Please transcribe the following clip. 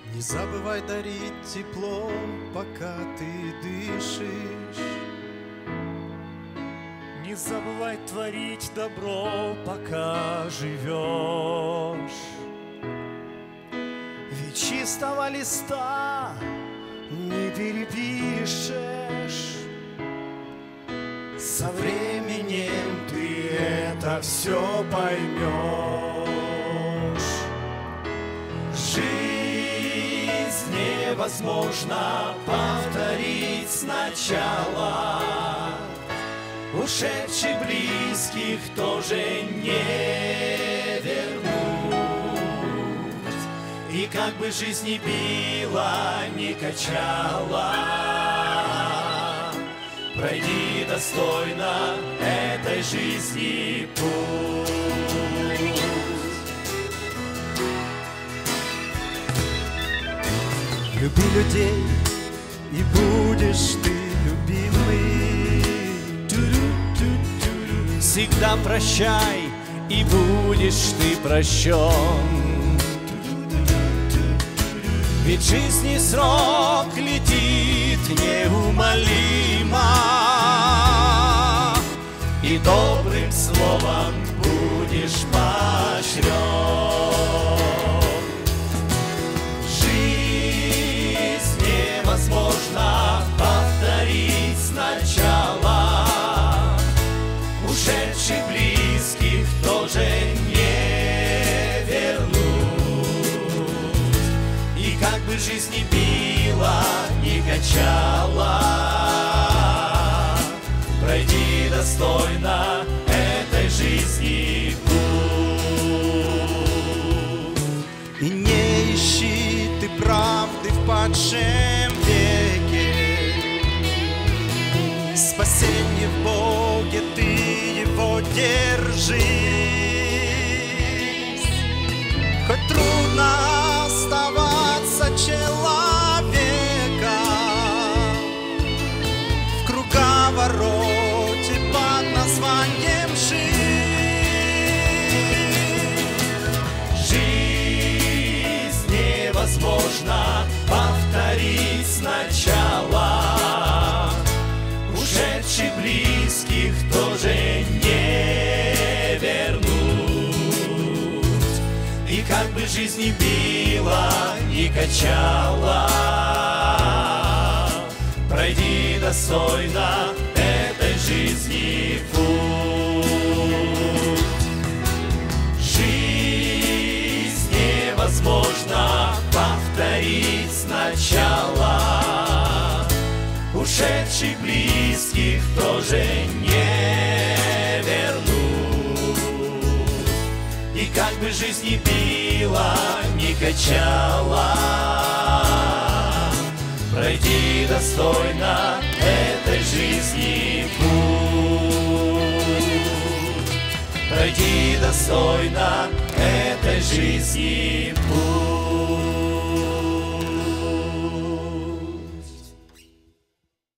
Не забывай дарить тепло, пока ты дышишь. Не забывай творить добро, пока живешь. Ведь чистого листа не перепишешь. Со временем ты это все поймешь. Жизнь невозможно повторить сначала. Ушедших близких тоже не вернуть. И как бы жизнь ни била, ни качала, пройди достойно этой жизни путь. Люби людей, и будешь ты любимый. Всегда прощай, и будешь ты прощен. Ведь жизни срок летит неумолимо, и добрым словом будешь поощрен. Жизнь невозможно повторить сначала. Ушедших близких тоже не вернуть. И как бы жизнь ни била, ни качала, пройди достойно этой жизни путь. И не ищи ты правды в падшем веке. Спасение в Боге, ты его держись. Хоть трудно оставаться человеком в круговороте под названием жизнь невозможно повторить сначала. Ушедших близких тоже не вернуть. И как бы жизнь ни била, ни качала, пройди достойно этой жизни путь. Жизнь невозможно повторить сначала. Ушедших близких тоже не вернуть. И как бы жизнь ни била, ни качала, пройди достойно этой жизни путь. Пройди достойно этой жизни путь.